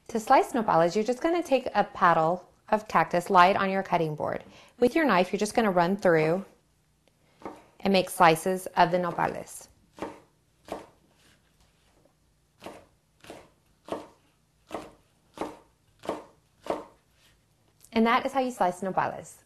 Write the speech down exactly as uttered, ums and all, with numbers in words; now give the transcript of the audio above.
To slice nopales, you're just going to take a paddle of cactus, lie it on your cutting board. With your knife, you're just going to run through and make slices of the nopales. And that is how you slice nopales.